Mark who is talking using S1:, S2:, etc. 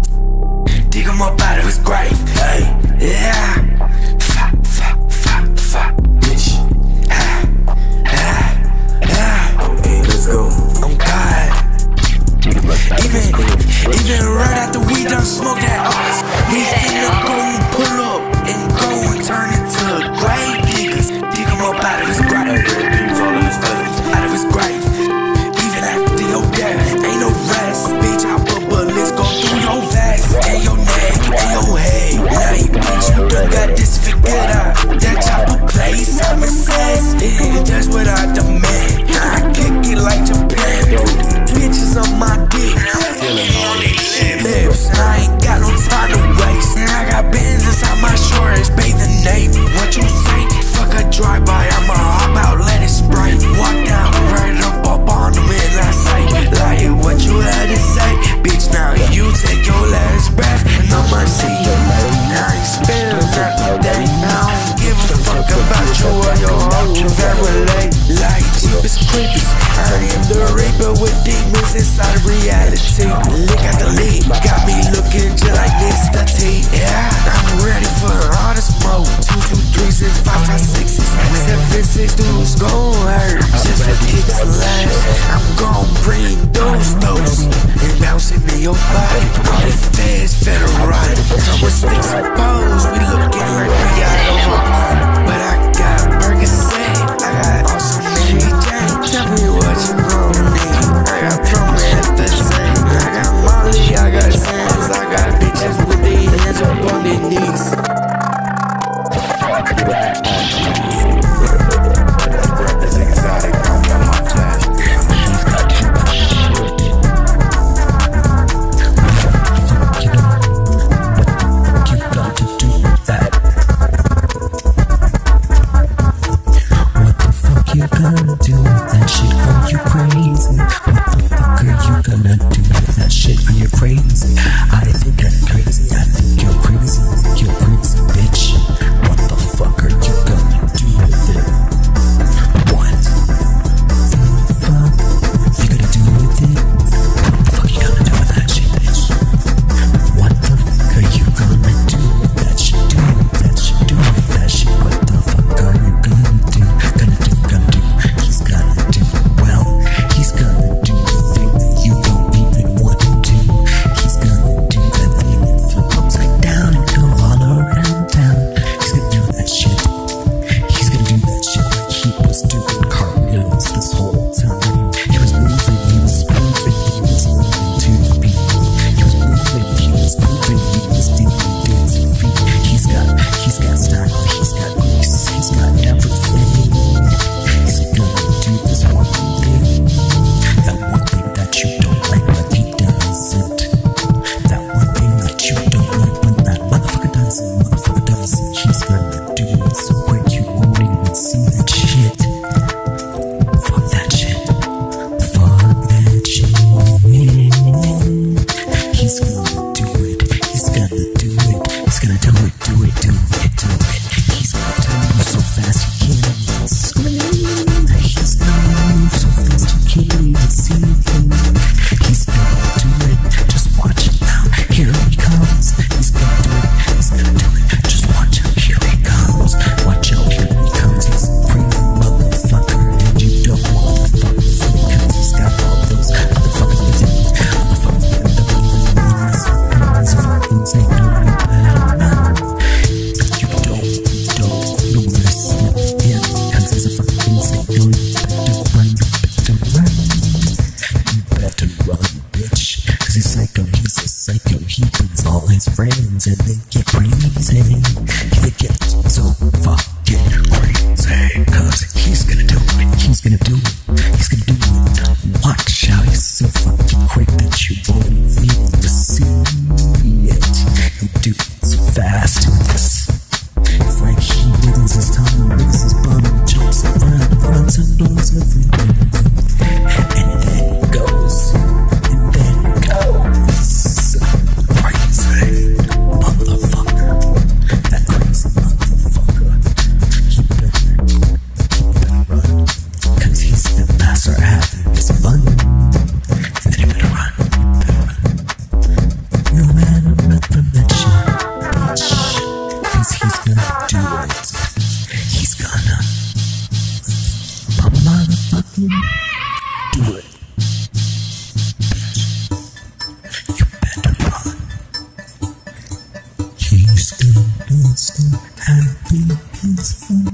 S1: Dig him up out of his grave. Hey, yeah. Bitch. Okay, let's go. On God. Even right after we done smoked that ox, we finna go and pull up and go and turn into grave diggers. Dig him up out of his grave. Out of his grave. Even after your death, ain't no rest. Bitch, I put bullets go through your vest and your neck and your head. Like, bitch, you done got this figured out. That chopper plays Simon Says. Yeah, that's what I demand. I kick it like Japan. Bitches on my dick. Lips, I ain't got no time to waste. I got bands inside my shorts, bathing Nate. What you say? Fuck a drive-by, I'ma hop out, let it spray. Walk down, right up on them and I say, like what you had to say. Bitch, now you take your last breath and I'ma see you. I ain't spilled nothing today. I don't give a fuck about you or your whole family. Like cheapest creepers, I am the reaper with demons inside of reality. Lick at the lead, got me looking just like Mr. T. Yeah, I'm ready for all the smoke. 2, 2, 3, 6, 5, 5, 6, 7, 6 dudes gon' hurt. Just for kicks and laughs, I'm gon' bring those and bouncing in your body. All the feds federal, come with sticks and bows. We looking like we got over on, but I got Percocet, I got awesome Mary Jane. Tell me what you gon' need. I got promethazine, I got Molly, I got Sands, I got bitches with their hands up on their knees.
S2: friends and they get crazy. They get so fucking crazy. Cause he's gonna do it, he's gonna do it, he's gonna do it. Watch how he's so fucking quick that you won't even see it. He do it so fast with this. It's like he wiggles his tongue, wiggles his bum, jumps around, runs and blows everywhere. And then he goes, and then he goes. Crazy motherfucker, that crazy motherfucker. gonna do it. You better run. He's gonna dance the happy peaceful.